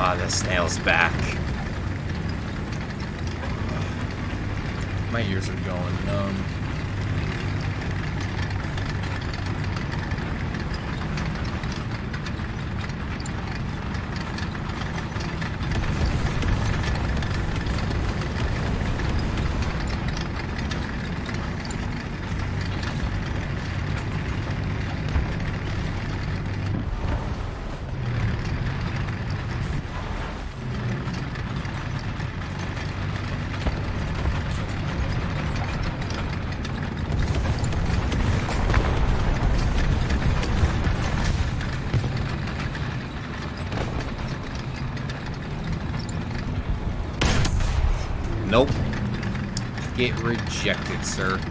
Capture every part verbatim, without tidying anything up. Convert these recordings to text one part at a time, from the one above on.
Ah, the snail's back. My ears are going numb. Nope. Get rejected, sir.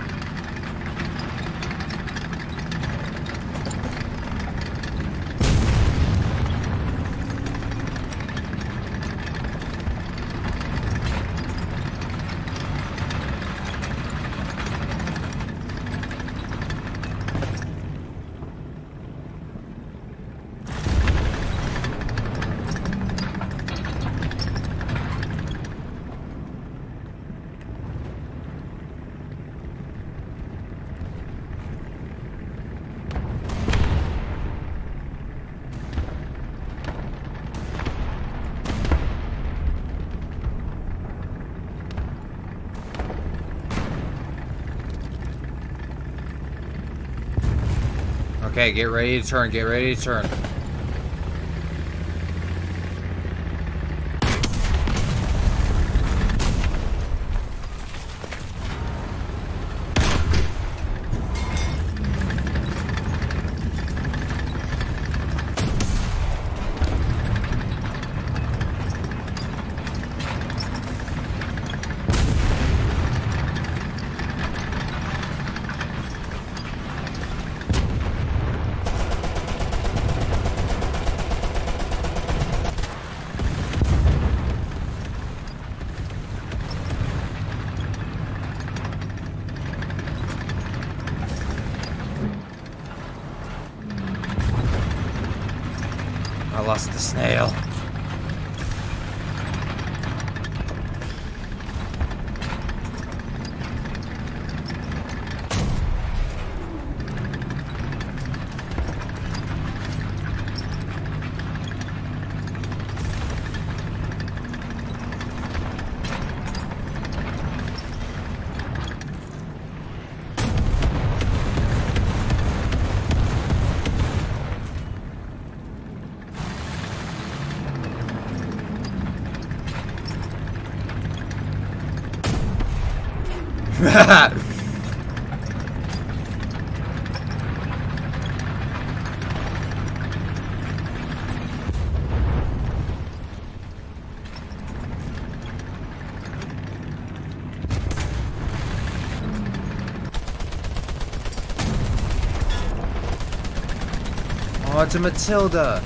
Okay, get ready to turn, get ready to turn. I lost the snail. Oh, it's a Matilda.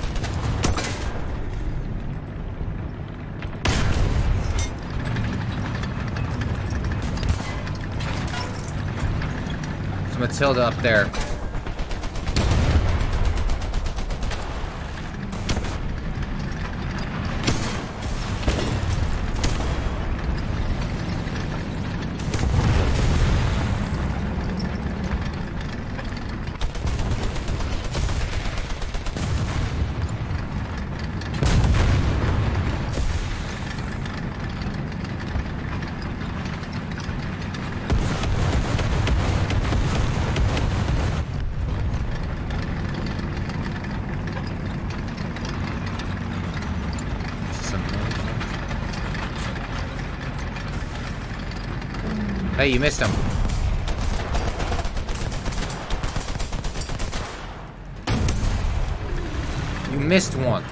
It's Matilda up there. Hey, you missed him. You missed one.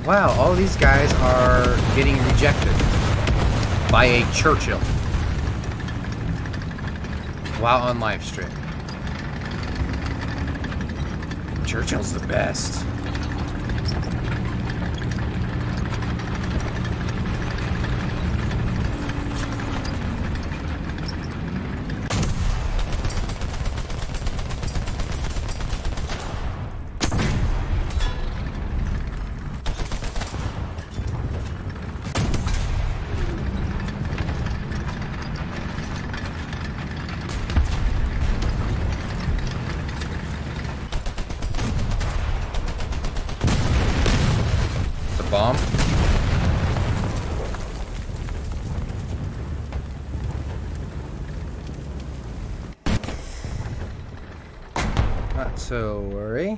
Wow, all these guys are getting rejected by a Churchill while on live stream. Churchill's the best. Bomb. Not to worry.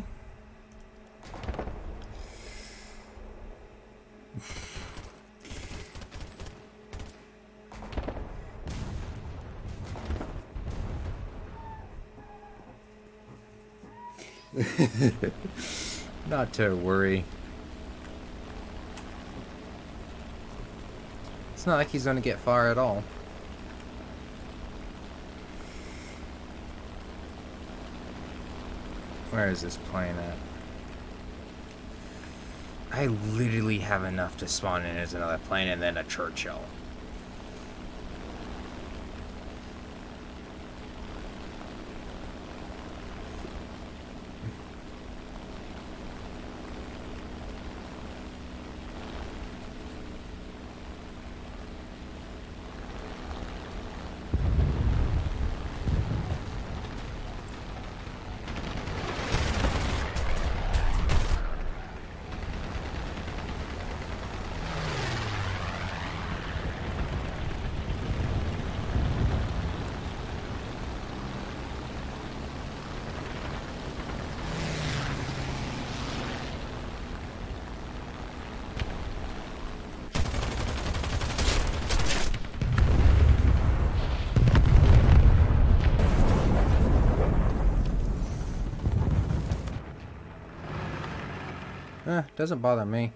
Not to worry. It's not like he's gonna get far at all. Where is this plane at? I literally have enough to spawn in as another plane and then a Churchill. Eh, doesn't bother me.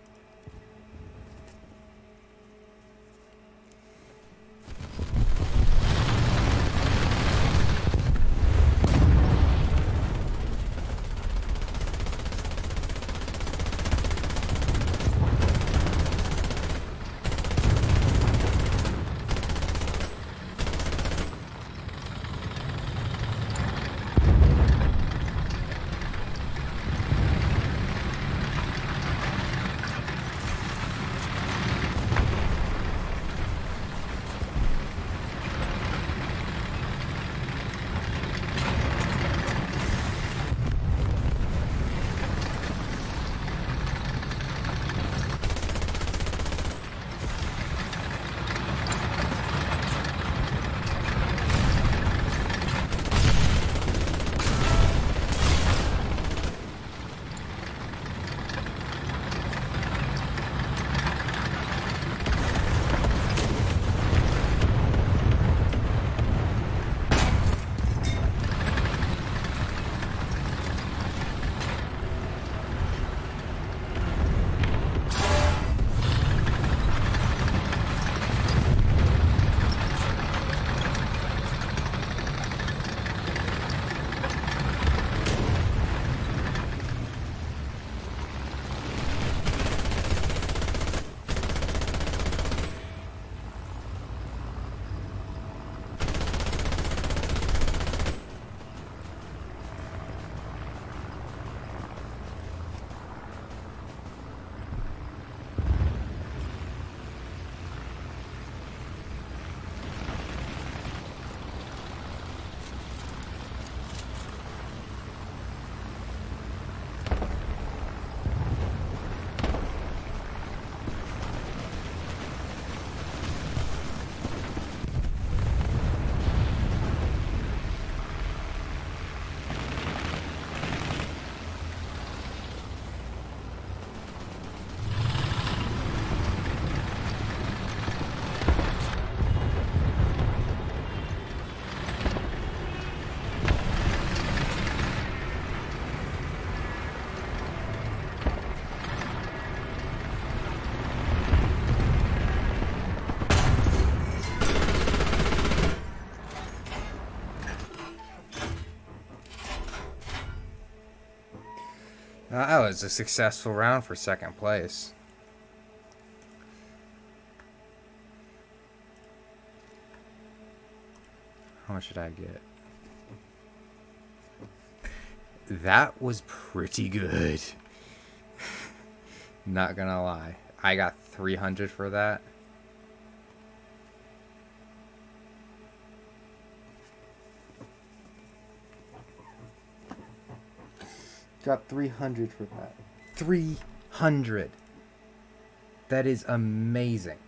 That was a successful round for second place. How much did I get? That was pretty good. Not gonna lie. I got three hundred for that. Got three hundred for that. three hundred. That is amazing.